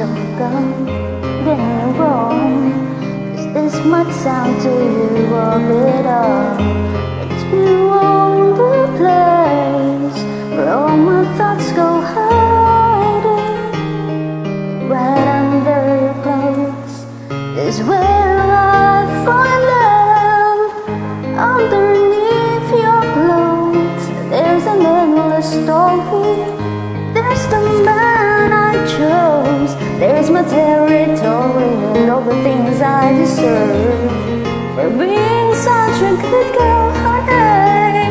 I'm gone, getting wrong. Is this my time to you all it all? Let me own the place where all my thoughts go hiding. Right under your clothes is where I find love. Underneath your clothes there's an endless story. There's the man I chose, there's my territory and all the things I deserve for being such a good girl, honey.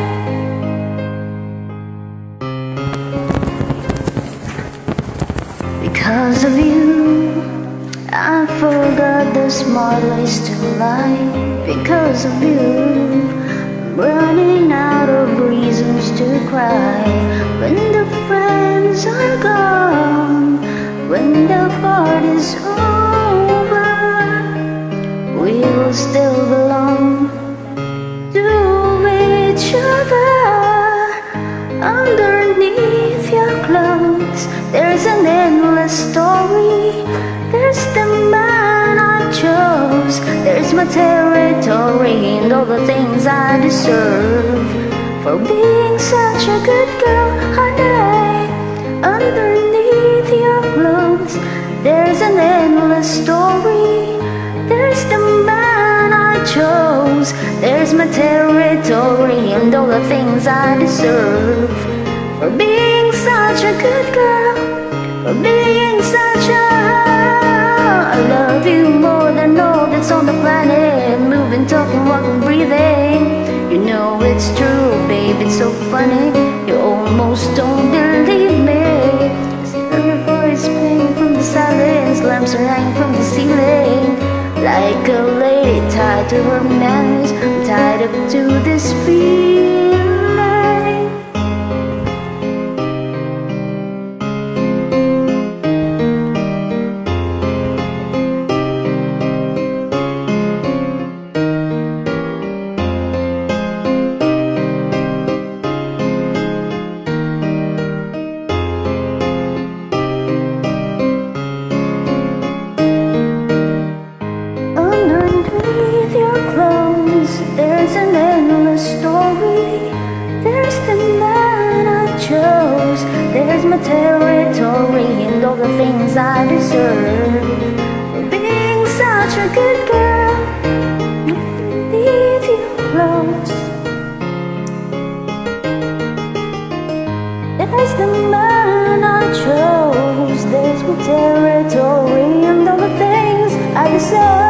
Because of you, I forgot the smart ways to lie. Because of you, I'm running out of reasons to cry. When the friends are gone, when the party's over, we will still belong to each other. Underneath your clothes there's an endless story. There's the man I chose, there's my territory and all the things I deserve for being such a good girl, honey. Underneath your clothes there's an endless story. There's the man I chose, there's my territory and all the things I deserve for being such a good girl, for being such a... I love you more than all that's on the planet. Moving, talking, walking, breathing. You know it's true, babe, it's so funny. You almost don't believe me. See her voice playing from the silence, lamps are hanging from the ceiling. Like a lady tied to her manners, I'm tied up to this feeling. There's an endless story. There's the man I chose, there's my territory and all the things I deserve for being such a good girl. Underneath your clothes there's the man I chose, there's my territory and all the things I deserve.